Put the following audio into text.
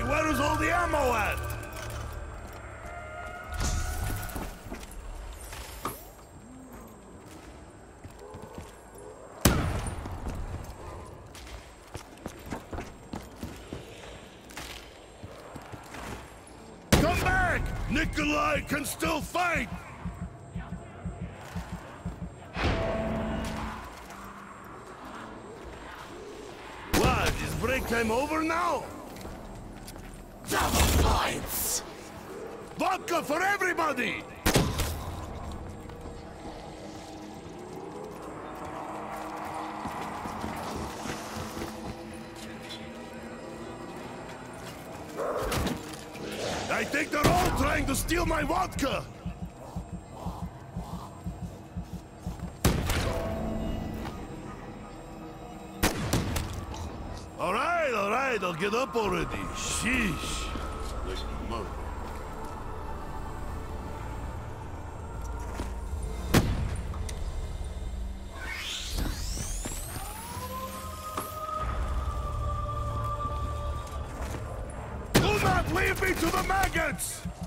where is all the ammo at? Come back! Nikolai can still fight! What, is break time over now? Double points! Vodka for everybody! I think they're all trying to steal my vodka! Alright, I'll get up already. Sheesh. Like mother. Do not leave me to the maggots!